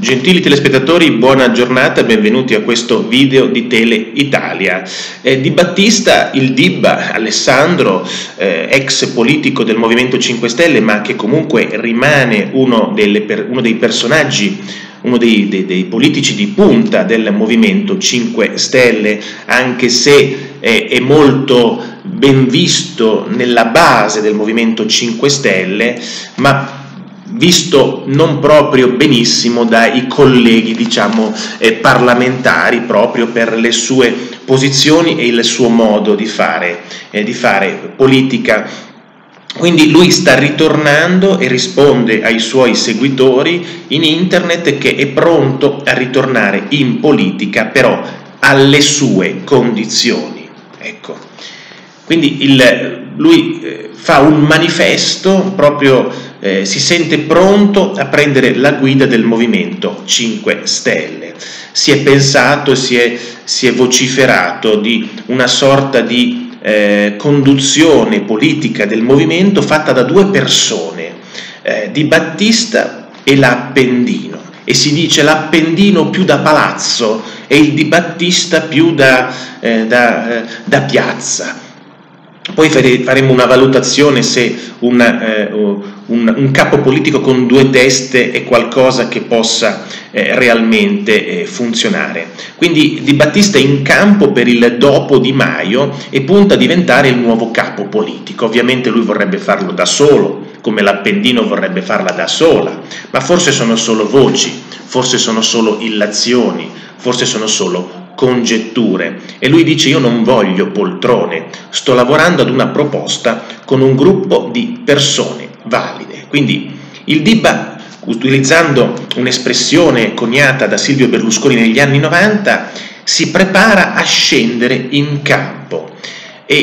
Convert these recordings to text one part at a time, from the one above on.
Gentili telespettatori, buona giornata, benvenuti a questo video di Tele Italia. Di Battista, il Dibba Alessandro, ex politico del Movimento 5 Stelle, ma che comunque rimane uno dei personaggi, uno dei politici di punta del Movimento 5 Stelle, anche se è molto ben visto nella base del Movimento 5 Stelle, ma visto non proprio benissimo dai colleghi, parlamentari, proprio per le sue posizioni e il suo modo di fare politica. Quindi lui sta ritornando e risponde ai suoi seguitori in internet che è pronto a ritornare in politica, però alle sue condizioni. Ecco. Quindi lui fa un manifesto, proprio si sente pronto a prendere la guida del Movimento 5 Stelle. Si è pensato, si è vociferato di una sorta di conduzione politica del movimento fatta da due persone, Di Battista e l'Appendino, e si dice l'Appendino più da palazzo e il Di Battista più da piazza. Poi faremo una valutazione se un capo politico con due teste è qualcosa che possa realmente funzionare. Quindi Di Battista è in campo per il dopo Di Maio e punta a diventare il nuovo capo politico. Ovviamente lui vorrebbe farlo da solo, come l'Appendino vorrebbe farla da sola, ma forse sono solo voci, forse sono solo illazioni, forse sono solo congetture, e lui dice: io non voglio poltrone, sto lavorando ad una proposta con un gruppo di persone valide. Quindi il Dibba, utilizzando un'espressione coniata da Silvio Berlusconi negli anni 90, si prepara a scendere in campo, e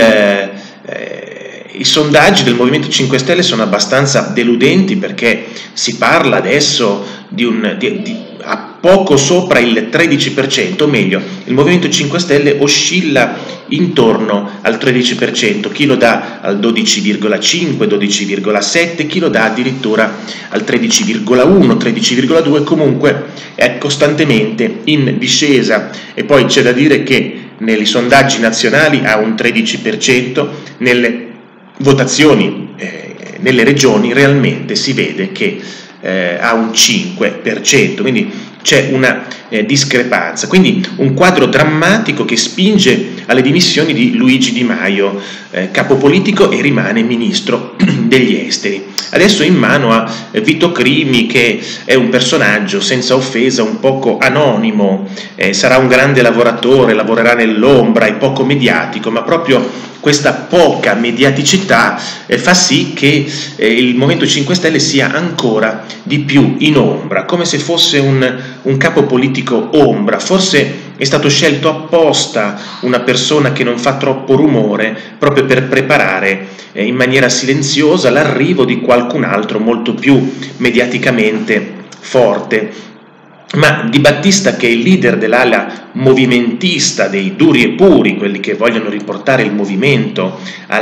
i sondaggi del Movimento 5 Stelle sono abbastanza deludenti, perché si parla adesso a poco sopra il 13%, o meglio, il Movimento 5 Stelle oscilla intorno al 13%, chi lo dà al 12,5, 12,7, chi lo dà addirittura al 13,1, 13,2, comunque è costantemente in discesa. E poi c'è da dire che nei sondaggi nazionali ha un 13%, nelle votazioni nelle regioni realmente si vede che ha un 5%, quindi c'è una discrepanza, quindi un quadro drammatico che spinge alle dimissioni di Luigi Di Maio, capo politico, e rimane ministro degli esteri. Adesso in mano a Vito Crimi, che è un personaggio, senza offesa, un poco anonimo, sarà un grande lavoratore, lavorerà nell'ombra, è poco mediatico, ma proprio questa poca mediaticità fa sì che il Movimento 5 Stelle sia ancora di più in ombra, come se fosse un capo politico ombra. Forse è stato scelto apposta una persona che non fa troppo rumore, proprio per preparare in maniera silenziosa l'arrivo di qualcun altro molto più mediaticamente forte. Ma Di Battista, che è il leader dell'ala movimentista, dei duri e puri, quelli che vogliono riportare il movimento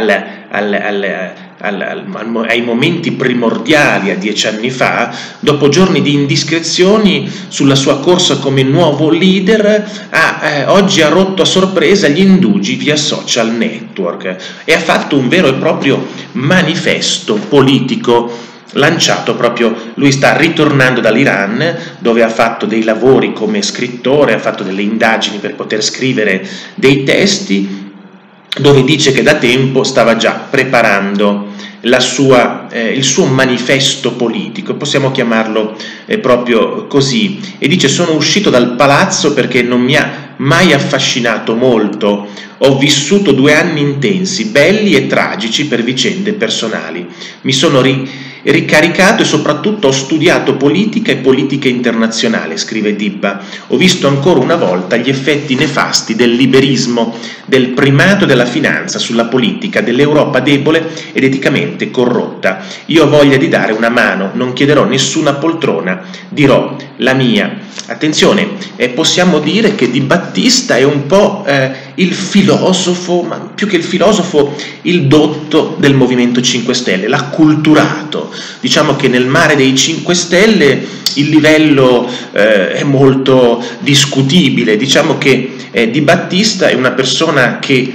ai momenti primordiali a 10 anni fa, dopo giorni di indiscrezioni sulla sua corsa come nuovo leader, oggi ha rotto a sorpresa gli indugi via social network e ha fatto un vero e proprio manifesto politico lanciato proprio. Lui sta ritornando dall'Iran, dove ha fatto dei lavori come scrittore, ha fatto delle indagini per poter scrivere dei testi, dove dice che da tempo stava già preparando il suo manifesto politico, possiamo chiamarlo proprio così, e dice: sono uscito dal palazzo perché non mi ha mai affascinato molto, ho vissuto 2 anni intensi, belli e tragici per vicende personali, mi sono ricaricato e soprattutto ho studiato politica e politica internazionale, scrive Dibba. Ho visto ancora una volta gli effetti nefasti del liberismo, del primato della finanza sulla politica, dell'Europa debole ed eticamente corrotta. Io ho voglia di dare una mano, non chiederò nessuna poltrona, dirò la mia. Attenzione, possiamo dire che Di Battista è un po' il filosofo, ma più che il filosofo, il dotto del Movimento 5 Stelle, l'acculturato. Diciamo che nel mare dei 5 Stelle il livello è molto discutibile. Diciamo che Di Battista è una persona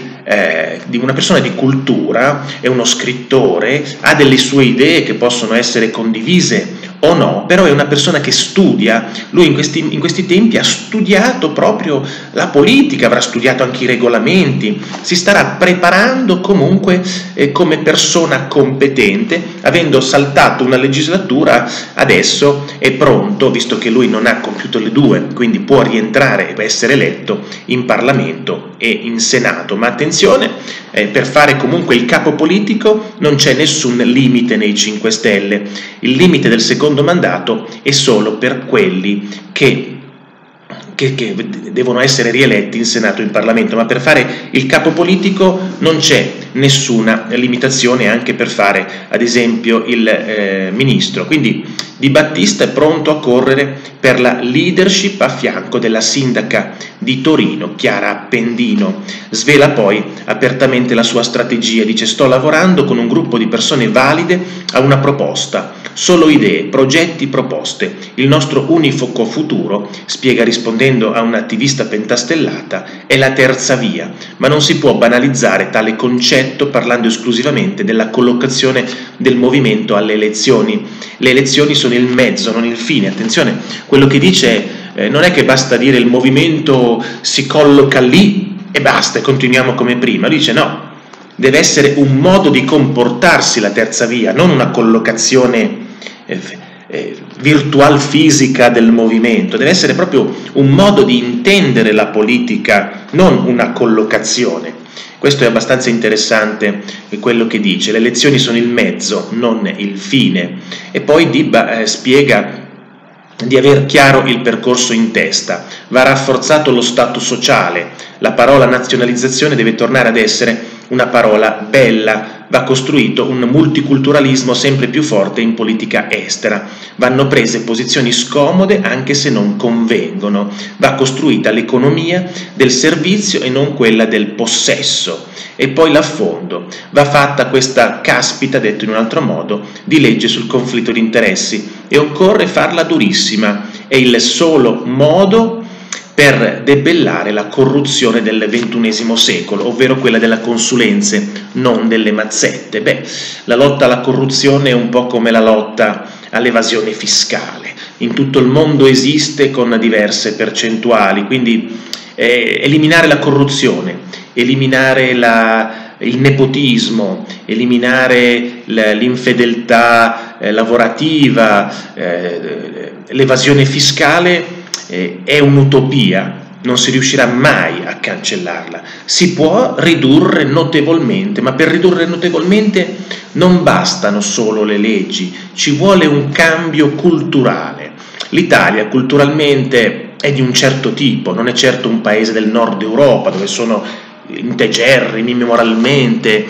di cultura, è uno scrittore, ha delle sue idee che possono essere condivise o no, però è una persona che studia. Lui in questi tempi ha studiato proprio la politica, avrà studiato anche i regolamenti, si starà preparando comunque come persona competente. Avendo saltato una legislatura, adesso è pronto, visto che lui non ha compiuto le 2, quindi può rientrare e essere eletto in Parlamento e in Senato. Ma attenzione, per fare comunque il capo politico non c'è nessun limite nei 5 Stelle. Il limite del secondo mandato è solo per quelli che devono essere rieletti in Senato e in Parlamento, ma per fare il capo politico non c'è nessuna limitazione, anche per fare ad esempio il ministro. Quindi Di Battista è pronto a correre per la leadership a fianco della sindaca di Torino, Chiara Appendino. Svela poi apertamente la sua strategia, dice: sto lavorando con un gruppo di persone valide a una proposta, solo idee, progetti, proposte. Il nostro univoco futuro, spiega rispondendo a un'attivista pentastellata, è la terza via, ma non si può banalizzare tale concetto parlando esclusivamente della collocazione del movimento alle elezioni. Le elezioni sono il mezzo, non il fine. Attenzione, quello che dice non è che basta dire il movimento si colloca lì e basta e continuiamo come prima. Dice no, deve essere un modo di comportarsi la terza via, non una collocazione virtual fisica del movimento. Deve essere proprio un modo di intendere la politica, non una collocazione. Questo è abbastanza interessante, quello che dice: le elezioni sono il mezzo, non il fine. E poi Dibba spiega di aver chiaro il percorso in testa. Va rafforzato lo stato sociale, la parola nazionalizzazione deve tornare ad essere una parola bella, va costruito un multiculturalismo sempre più forte in politica estera, vanno prese posizioni scomode anche se non convengono, va costruita l'economia del servizio e non quella del possesso. E poi l'affondo, va fatta questa caspita, detto in un altro modo, di legge sul conflitto di interessi, e occorre farla durissima, è il solo modo per debellare la corruzione del XXI secolo, ovvero quella delle consulenze, non delle mazzette. La lotta alla corruzione è un po' come la lotta all'evasione fiscale, in tutto il mondo esiste con diverse percentuali, quindi eliminare la corruzione, eliminare il nepotismo, eliminare l'infedeltà lavorativa, l'evasione fiscale è un'utopia, non si riuscirà mai a cancellarla. Si può ridurre notevolmente, ma per ridurre notevolmente non bastano solo le leggi, ci vuole un cambio culturale. L'Italia culturalmente è di un certo tipo, non è certo un paese del nord Europa dove sono integerrimi moralmente.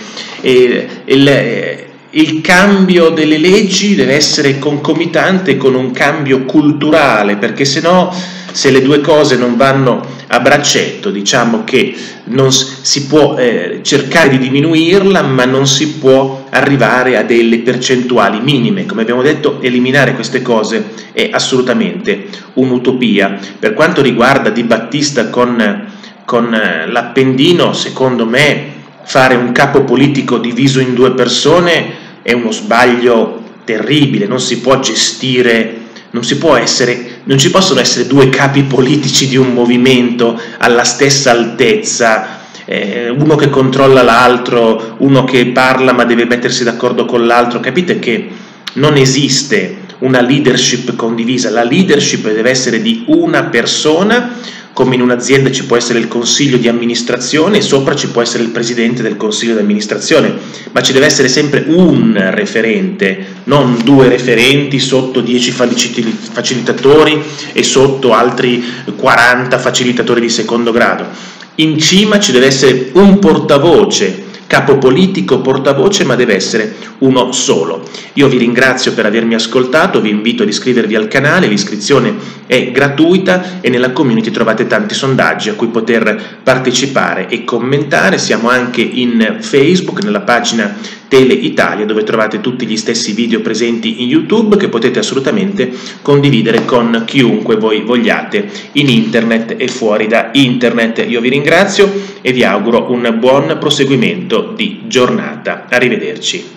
Il cambio delle leggi deve essere concomitante con un cambio culturale, perché se le due cose non vanno a braccetto, diciamo che non si può cercare di diminuirla, ma non si può arrivare a delle percentuali minime. Come abbiamo detto, eliminare queste cose è assolutamente un'utopia. Per quanto riguarda Di Battista con l'Appendino, secondo me fare un capo politico diviso in 2 persone è uno sbaglio terribile. Non si può gestire, non ci possono essere 2 capi politici di un movimento alla stessa altezza, uno che controlla l'altro, uno che parla ma deve mettersi d'accordo con l'altro. Capite che non esiste una leadership condivisa, la leadership deve essere di una persona. Come in un'azienda ci può essere il consiglio di amministrazione e sopra ci può essere il presidente del consiglio di amministrazione, ma ci deve essere sempre un referente, non 2 referenti sotto 10 facilitatori e sotto altri 40 facilitatori di secondo grado. In cima ci deve essere un portavoce, capo politico, portavoce, ma deve essere uno solo. Io vi ringrazio per avermi ascoltato, vi invito ad iscrivervi al canale, l'iscrizione è gratuita e nella community trovate tanti sondaggi a cui poter partecipare e commentare. Siamo anche in Facebook, nella pagina Tele Italia, dove trovate tutti gli stessi video presenti in YouTube che potete assolutamente condividere con chiunque voi vogliate in internet e fuori da internet. Io vi ringrazio e vi auguro un buon proseguimento di giornata. Arrivederci.